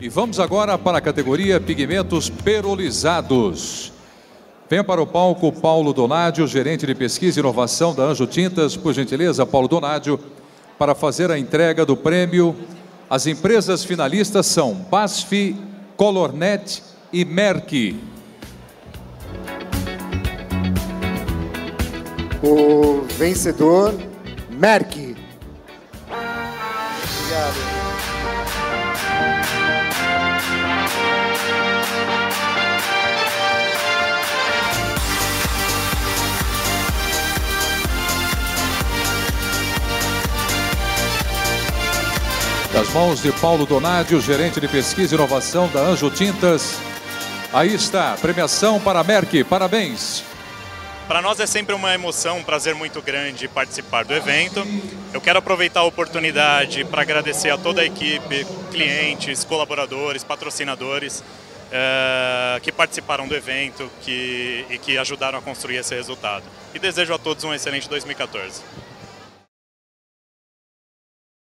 E vamos agora para a categoria Pigmentos Perolizados. Venha para o palco Paulo Donádio, gerente de pesquisa e inovação da Anjo Tintas. Por gentileza, Paulo Donádio, para fazer a entrega do prêmio. As empresas finalistas são BASF, Colornet e Merck. O vencedor, Merck. Obrigado. Das mãos de Paulo Donádio, gerente de pesquisa e inovação da Anjo Tintas. Aí está, premiação para a Merck. Parabéns. Para nós é sempre uma emoção, um prazer muito grande participar do evento. Eu quero aproveitar a oportunidade para agradecer a toda a equipe, clientes, colaboradores, patrocinadores que participaram do evento e que ajudaram a construir esse resultado. E desejo a todos um excelente 2014.